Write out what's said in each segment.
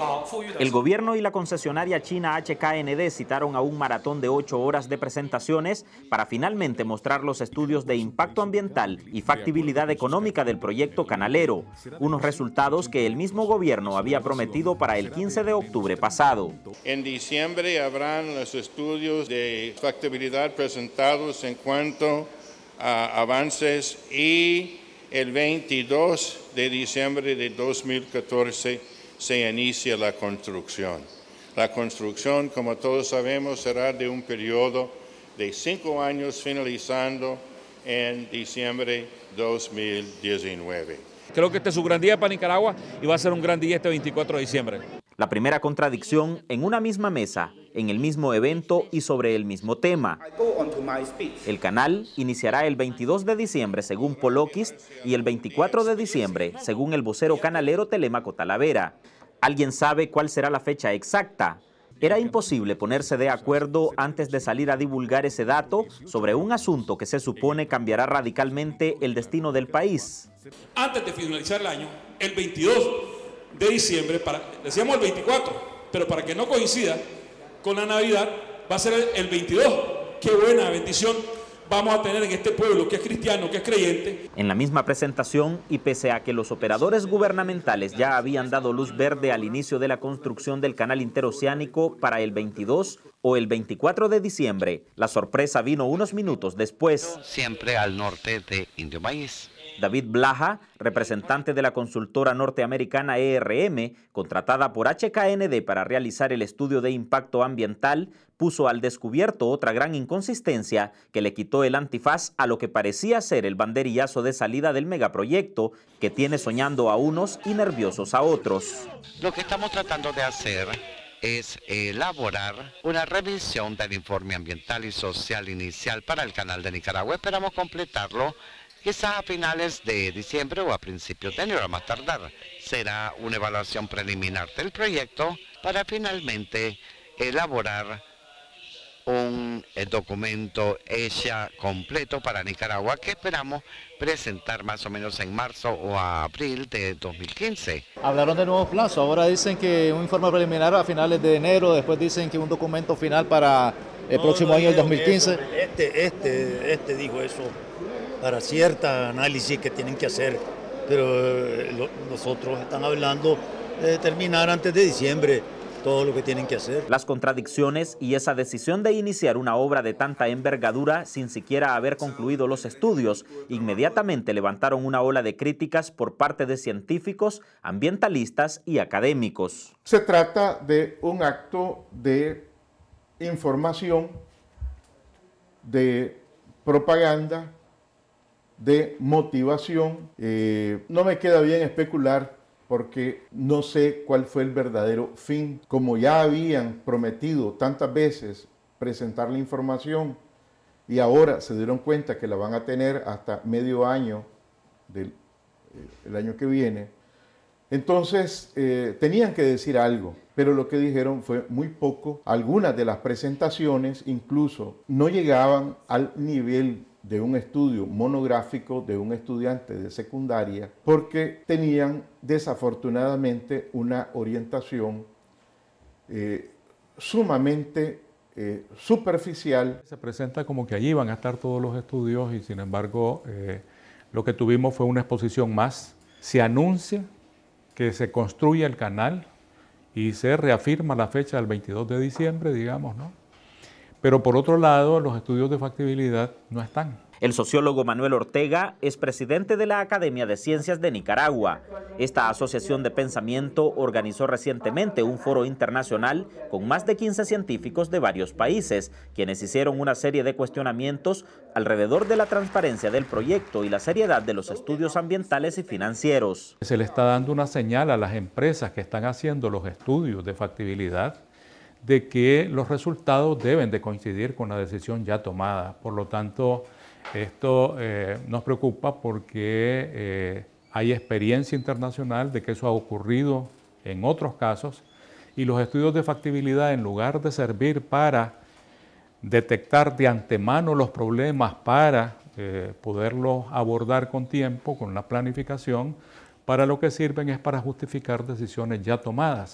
El gobierno y la concesionaria china HKND citaron a un maratón de 8 horas de presentaciones para finalmente mostrar los estudios de impacto ambiental y factibilidad económica del proyecto canalero, unos resultados que el mismo gobierno había prometido para el 15 de octubre pasado. En diciembre habrán los estudios de factibilidad presentados en cuanto a avances y el 22 de diciembre de 2014 se inicia la construcción. La construcción, como todos sabemos, será de un periodo de 5 años, finalizando en diciembre 2019. Creo que este es un gran día para Nicaragua y va a ser un gran día este 24 de diciembre. La primera contradicción en una misma mesa, en el mismo evento y sobre el mismo tema. El canal iniciará el 22 de diciembre según Polokist y el 24 de diciembre según el vocero canalero Telemaco Talavera. ¿Alguien sabe cuál será la fecha exacta? Era imposible ponerse de acuerdo antes de salir a divulgar ese dato sobre un asunto que se supone cambiará radicalmente el destino del país. Antes de finalizar el año, el 22 de diciembre, decíamos el 24, pero para que no coincida con la Navidad, va a ser el 22. Qué buena bendición vamos a tener en este pueblo que es cristiano, que es creyente. En la misma presentación, y pese a que los operadores gubernamentales ya habían dado luz verde al inicio de la construcción del canal interoceánico para el 22 o el 24 de diciembre, la sorpresa vino unos minutos después. Siempre al norte de Indio Maíz. David Blaha, representante de la consultora norteamericana ERM, contratada por HKND para realizar el estudio de impacto ambiental, puso al descubierto otra gran inconsistencia que le quitó el antifaz a lo que parecía ser el banderillazo de salida del megaproyecto que tiene soñando a unos y nerviosos a otros. Lo que estamos tratando de hacer es elaborar una revisión del informe ambiental y social inicial para el Canal de Nicaragua. Esperamos completarlo quizás a finales de diciembre o a principios de enero, a más tardar. Será una evaluación preliminar del proyecto para finalmente elaborar un documento hecha completo para Nicaragua que esperamos presentar más o menos en marzo o abril de 2015. Hablaron de nuevos plazos, ahora dicen que un informe preliminar a finales de enero, después dicen que un documento final para el próximo año, el 2015. Este dijo eso para cierta análisis que tienen que hacer, pero los otros están hablando de terminar antes de diciembre todo lo que tienen que hacer. Las contradicciones y esa decisión de iniciar una obra de tanta envergadura sin siquiera haber concluido los estudios inmediatamente levantaron una ola de críticas por parte de científicos, ambientalistas y académicos. Se trata de un acto de información, de propaganda, de motivación. No me queda bien especular porque no sé cuál fue el verdadero fin. Como ya habían prometido tantas veces presentar la información y ahora se dieron cuenta que la van a tener hasta medio año del año que viene, entonces tenían que decir algo, pero lo que dijeron fue muy poco. Algunas de las presentaciones incluso no llegaban al nivel de un estudio monográfico de un estudiante de secundaria, porque tenían desafortunadamente una orientación sumamente superficial. Se presenta como que allí van a estar todos los estudios y sin embargo lo que tuvimos fue una exposición más. Se anuncia que se construye el canal y se reafirma la fecha del 22 de diciembre, digamos, ¿no? Pero por otro lado, los estudios de factibilidad no están. El sociólogo Manuel Ortega es presidente de la Academia de Ciencias de Nicaragua. Esta asociación de pensamiento organizó recientemente un foro internacional con más de 15 científicos de varios países, quienes hicieron una serie de cuestionamientos alrededor de la transparencia del proyecto y la seriedad de los estudios ambientales y financieros. Se le está dando una señal a las empresas que están haciendo los estudios de factibilidad de que los resultados deben de coincidir con la decisión ya tomada. Por lo tanto, esto nos preocupa porque hay experiencia internacional de que eso ha ocurrido en otros casos y los estudios de factibilidad, en lugar de servir para detectar de antemano los problemas para poderlos abordar con tiempo, con la planificación, para lo que sirven es para justificar decisiones ya tomadas.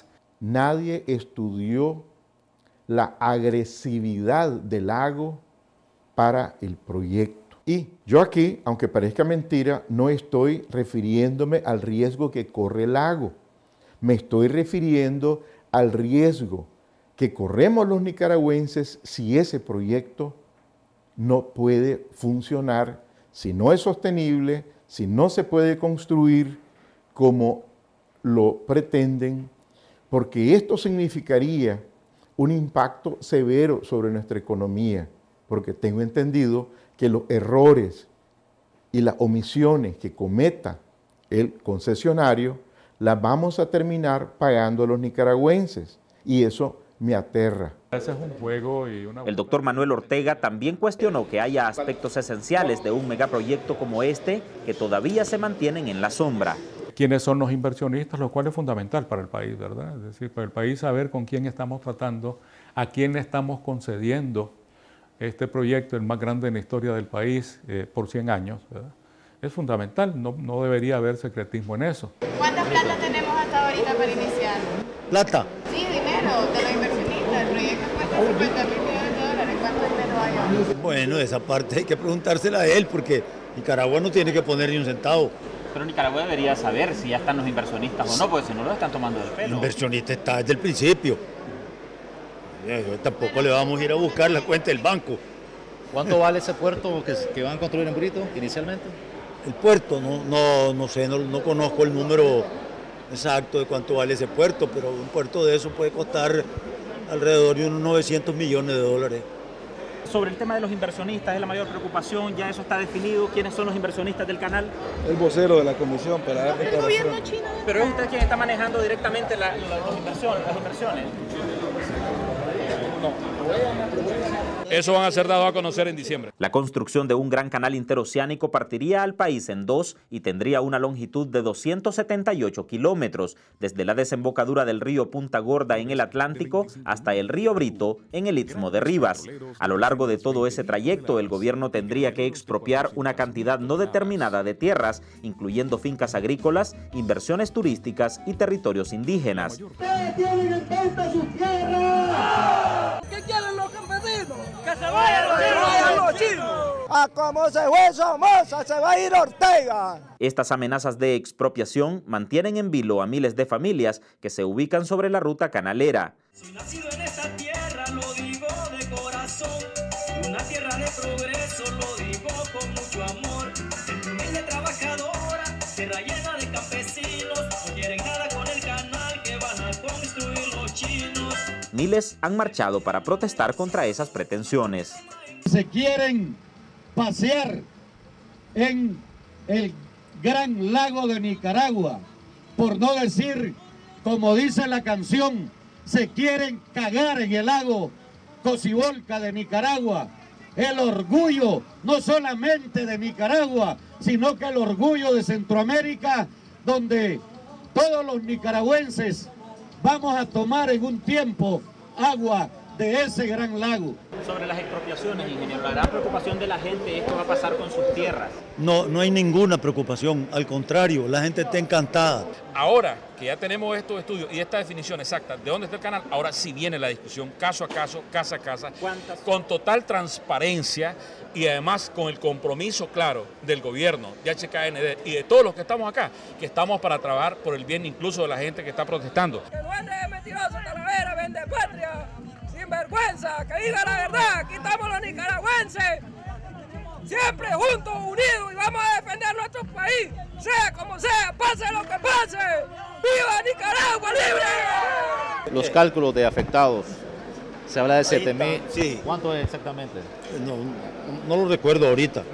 nadie estudió la agresividad del lago para el proyecto. Y yo aquí, aunque parezca mentira, no estoy refiriéndome al riesgo que corre el lago. Me estoy refiriendo al riesgo que corremos los nicaragüenses si ese proyecto no puede funcionar, si no es sostenible, si no se puede construir como lo pretenden, porque esto significaría un impacto severo sobre nuestra economía, porque tengo entendido que los errores y las omisiones que cometa el concesionario las vamos a terminar pagando los nicaragüenses, y eso me aterra. Ese es un juego y una... El doctor Manuel Ortega también cuestionó que haya aspectos esenciales de un megaproyecto como este que todavía se mantienen en la sombra. ¿Quiénes son los inversionistas? Lo cual es fundamental para el país, ¿verdad? Es decir, para el país saber con quién estamos tratando, a quién estamos concediendo este proyecto, el más grande en la historia del país por 100 años, ¿verdad? Es fundamental, no debería haber secretismo en eso. ¿Cuánta plata tenemos hasta ahorita para iniciar? ¿Plata? Sí, dinero de los inversionistas. El proyecto cuesta 50 mil millones de dólares. ¿Cuánto dinero hay ahora? Bueno, esa parte hay que preguntársela a él, porque Nicaragua no tiene que poner ni un centavo. Pero Nicaragua debería saber si ya están los inversionistas o no, porque si no lo están tomando del pelo. El inversionista está desde el principio. Tampoco le vamos a ir a buscar la cuenta del banco. ¿Cuánto vale ese puerto que van a construir en Brito inicialmente? El puerto, no sé, no conozco el número exacto de cuánto vale ese puerto, pero un puerto de eso puede costar alrededor de unos 900 millones de dólares. Sobre el tema de los inversionistas, es la mayor preocupación, ya eso está definido. ¿Quiénes son los inversionistas del canal? El vocero de la comisión para dar el gobierno chino. Pero es usted quien está manejando directamente las inversiones. Eso van a ser dados a conocer en diciembre. La construcción de un gran canal interoceánico partiría al país en dos y tendría una longitud de 278 kilómetros, desde la desembocadura del río Punta Gorda en el Atlántico hasta el río Brito en el Istmo de Rivas. A lo largo de todo ese trayecto, el gobierno tendría que expropiar una cantidad no determinada de tierras, incluyendo fincas agrícolas, inversiones turísticas y territorios indígenas. ¡Ustedes tienen en cuenta sus tierras! ¿Qué quieren los campesinos? ¡Que se vayan los chinos! ¡A como se fue Somoza, se va a ir Ortega! Estas amenazas de expropiación mantienen en vilo a miles de familias que se ubican sobre la ruta canalera. Soy nacido en esta tierra, lo digo de corazón. Una tierra de progreso, lo digo con mucho amor. En humilde trabajadora, tierra llena de campesinos. No quieren nada con el canal que van a construir los chinos. Miles han marchado para protestar contra esas pretensiones. Se quieren pasear en el gran lago de Nicaragua, por no decir, como dice la canción, se quieren cagar en el lago Cocibolca de Nicaragua. El orgullo no solamente de Nicaragua, sino que el orgullo de Centroamérica, donde todos los nicaragüenses vamos a tomar en un tiempo agua de ese gran lago. Sobre las expropiaciones, ingeniero, la gran preocupación de la gente es qué va a pasar con sus tierras. No hay ninguna preocupación, al contrario, la gente está encantada. Ahora que ya tenemos estos estudios y esta definición exacta de dónde está el canal, ahora sí viene la discusión caso a caso, casa a casa, con total transparencia y además con el compromiso claro del gobierno, de HKND y de todos los que estamos acá, que estamos para trabajar por el bien incluso de la gente que está protestando. Que duende es mentiroso, Talavera, vende patria, sin vergüenza, que diga la verdad, aquí estamos los nicaragüenses, siempre juntos, unidos, y vamos a defender nuestro país, sea como sea, pase lo que pase. ¡Viva Nicaragua libre! Los cálculos de afectados, se habla de 7.000. Sí. ¿Cuánto es exactamente? No lo recuerdo ahorita.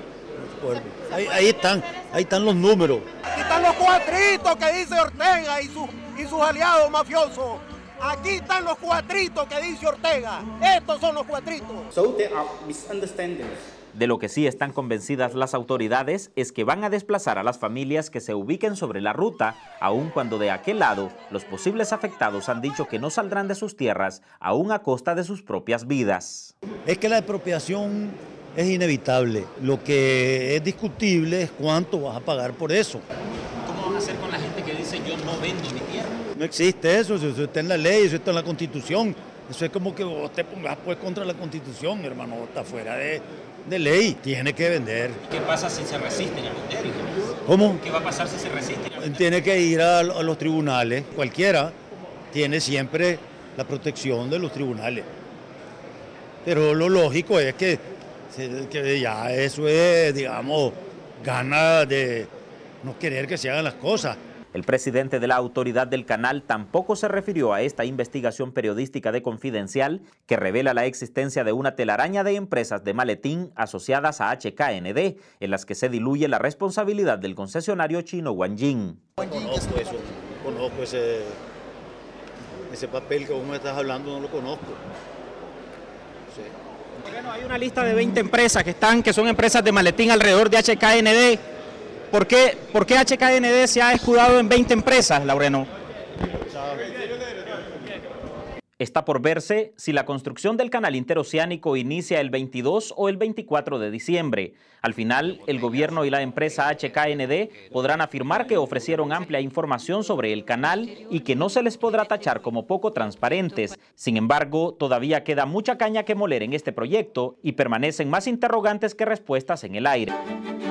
Ahí están los números. Aquí están los cuatritos que dice Ortega y sus aliados mafiosos. Aquí están los cuatritos que dice Ortega. Estos son los cuatritos. So there are misunderstandings. De lo que sí están convencidas las autoridades es que van a desplazar a las familias que se ubiquen sobre la ruta, aun cuando de aquel lado los posibles afectados han dicho que no saldrán de sus tierras, aún a costa de sus propias vidas. Es que la expropiación es inevitable. Lo que es discutible es cuánto vas a pagar por eso. ¿Cómo a hacer con la gente que dice yo no vendo mi tierra? No existe eso está en la ley, eso está en la Constitución. Eso es como que vos te pongas pues contra la Constitución, hermano, está fuera de ley, tiene que vender. ¿Qué pasa si se resisten a vender? ¿Cómo? ¿Qué va a pasar si se resisten a vender? Tiene que ir a los tribunales, cualquiera tiene siempre la protección de los tribunales. Pero lo lógico es que ya eso es, digamos, gana de no querer que se hagan las cosas. El presidente de la autoridad del canal tampoco se refirió a esta investigación periodística de Confidencial que revela la existencia de una telaraña de empresas de maletín asociadas a HKND, en las que se diluye la responsabilidad del concesionario chino Wanjing. Conozco ese papel que vos me estás hablando, no lo conozco. Sí. Bueno, hay una lista de 20 empresas que son empresas de maletín alrededor de HKND. ¿Por qué HKND se ha escudado en 20 empresas, Laureno? Está por verse si la construcción del canal interoceánico inicia el 22 o el 24 de diciembre. Al final, el gobierno y la empresa HKND podrán afirmar que ofrecieron amplia información sobre el canal y que no se les podrá tachar como poco transparentes. Sin embargo, todavía queda mucha caña que moler en este proyecto y permanecen más interrogantes que respuestas en el aire.